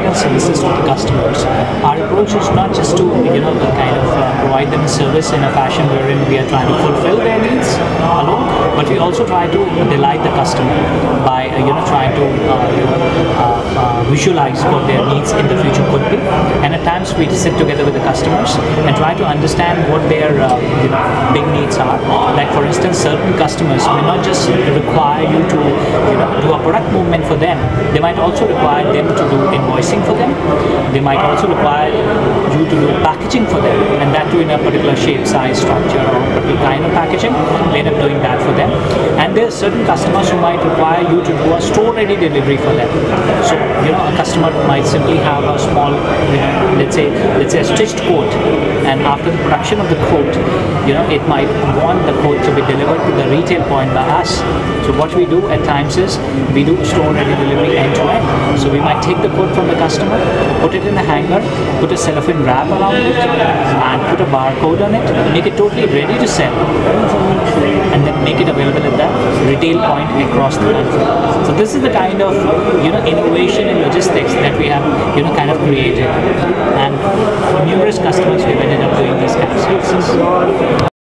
technical services to the customers. Our approach is not just to provide them a service in a fashion wherein we are trying to fulfill their needs alone, but we also try to delight the customer by trying to visualize what their needs in the future could be. And at times we sit together with the customers and try to understand what their big needs are. Like for instance, certain customers may not just require you to do a product movement for them. They might also require them to do invoicing for them. They might also require you to do packaging for them, and that too in a particular shape, size, structure, or particular kind of packaging. We end up doing that for them. And there are certain customers who might require you to do a store-ready delivery for them. So a customer might simply have a small, let's say a stitched coat, and after the production of the coat, it might want the coat to be delivered to the retail point by us. So what we do at times is we do store-ready delivery end to end. So we might take the coat from the customer, put it in the hanger, put a cellophane wrap around it, and put a barcode on it, make it totally ready to sell, and then make it available at the retail point across the country. So this is the kind of innovation in logistics that we have kind of created, and for numerous customers we've ended up doing these kind of services.